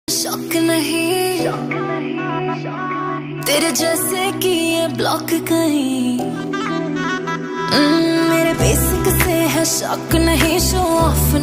शौक नहीं तेरे जैसे कि ये ब्लॉक कहीं मेरे बेसिक से है शौक नहीं शो ऑफ